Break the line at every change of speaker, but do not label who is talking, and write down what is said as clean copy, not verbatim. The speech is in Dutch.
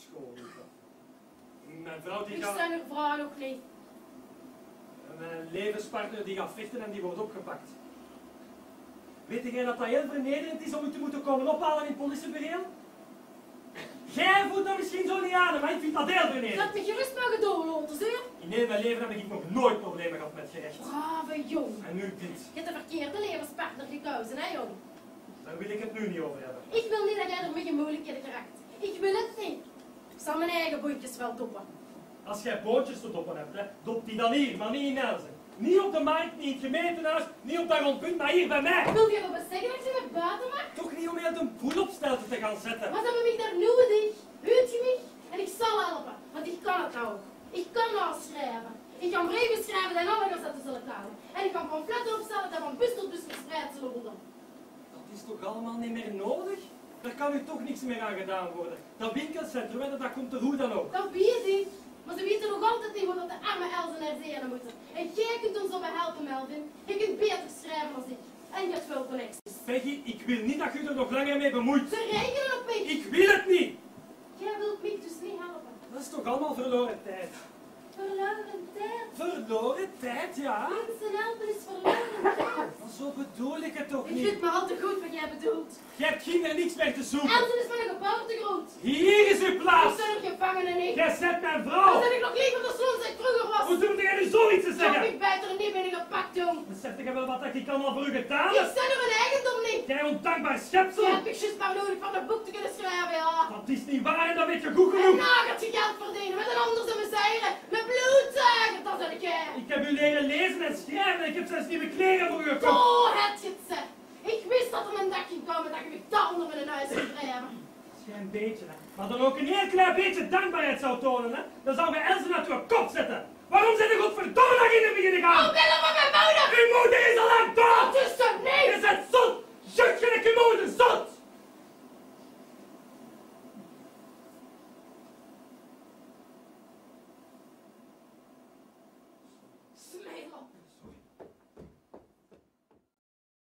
school, Luca. Mijn vrouw die
Ik
gaat...
stel uw vrouw nog niet.
Mijn levenspartner die gaat vechten en die wordt opgepakt. Weet jij dat dat heel vernederend is om u te moeten komen ophalen in het politiebureau? Jij voelt dat misschien zo niet aan, maar ik vind dat heel vernederend.
Dat me gerust mogen doorlopen, zie je?
In heel mijn leven heb ik nog nooit problemen gehad met gerecht.
Brave jong.
En nu dit.
Je hebt de verkeerde levenspartner gekozen, hè jong?
Daar wil ik het nu niet over hebben.
Ik wil niet dat jij er met je moeilijkheden krijgt. Ik wil het niet. Ik zal mijn eigen boeitjes wel doppen.
Als jij bootjes te doppen hebt, hè, dop die dan hier, maar niet in Elzen. Niet op de markt, niet in het gemeentehuis, niet op dat rondpunt, maar hier bij mij.
Wil je erop zeggen dat je me buiten maakt?
Toch niet om heel de boel op stelte te gaan zetten.
Wat hebben we mij daar nodig? Weet je mij? En ik zal helpen, want ik kan het ook. Ik kan nou schrijven. Ik kan brieven schrijven die alle gazetten zullen houden. En ik kan pamfletten opstellen die van bus tot bus verspreid zullen worden.
Dat is toch allemaal niet meer nodig? Daar kan u toch niks meer aan gedaan worden. Dat winkelcentrum, hè, dat komt er hoe dan ook.
Dat weet ik. Maar ze weten nog altijd niet wat de arme Elzen naar zeeën moeten. En jij kunt ons daarbij helpen, Melvin. Je kunt beter schrijven dan ik. En je hebt veel connecties.
Peggy, ik wil niet dat u er nog langer mee bemoeit.
Ze rekenen op mij.
Ik wil het niet.
Jij wilt mij dus niet helpen.
Dat is toch allemaal verloren tijd.
Verloren tijd.
Verloren tijd, ja.
Mensen helpen is verloren tijd.
Maar zo bedoel ik het toch
Ik
niet.
weet maar al te goed wat jij bedoelt.
Je hebt hier niks meer te zoeken.
Elzen is mijn geboortegrond.
Hier is uw
Ik
plaats.
ben er gevangen en ik.
Jij zet mijn
Dan
vrouw.
ben ik nog liever de zoon als ik vroeger was.
Hoe durf jij nu zoiets te
Zou
zeggen?
ik beter niet meer gepakt doen.
Besef jij wel wat ik allemaal voor u gedaan
Ik
heb?
sta er mijn eigendom niet.
Jij ondankbaar schepsel.
Je hebt ik juist maar nodig van een boek te kunnen schrijven, ja.
Dat is niet waar en dat weet je goed
En
genoeg.
nou gaat je geld verdienen met een ander zijn bezeiren. Met bloedzuigen, dat ben ik jij.
Ik heb u leren lezen en schrijven en ik heb zelfs nieuwe kleren voor u gekocht.
Zo heb je het, zeg. Ik wist dat er een dag ging komen dat je me daar onder mijn huis ging drijven.
Als jij een beetje, hè, maar dan ook een heel klein beetje dankbaarheid zou tonen, hè, dan zou je